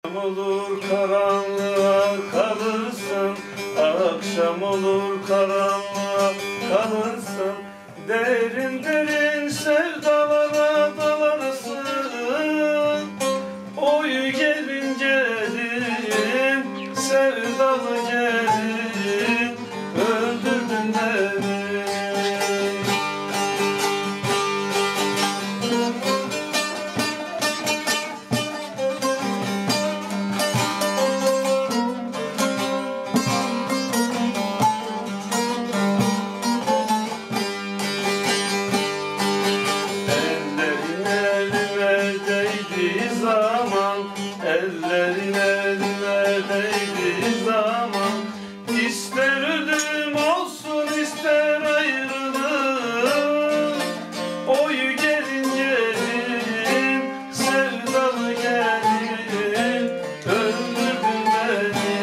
Olur karanlığa kalırsın, akşam olur karanlığa kalırsın, derin derin sevdalara dalarsın. Oy gelin gelin, sevdalı gelin, öldürdün beni. Ellerin elime değdiği zaman, ister ölüm olsun ister ayrılık. Oy gelin gelin, sevdalı gelin, öldürdün beni.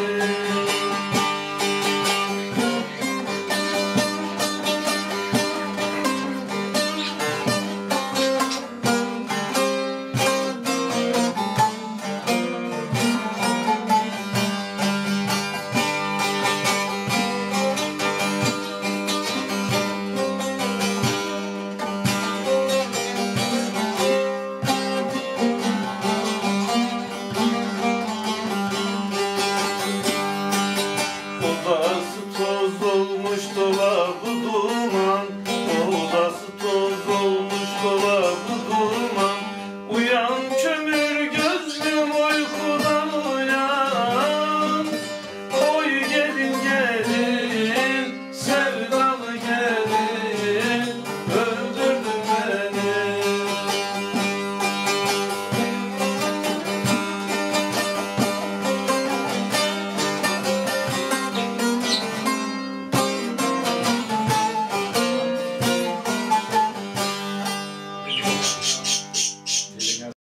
Odası toz olmuş dolabı duman, odası toz olmuş dolabı duman. Uyan kömür gözlüm uykudan uyan. Oy gelin gelin, sevdalı gelin, öldürdün beni.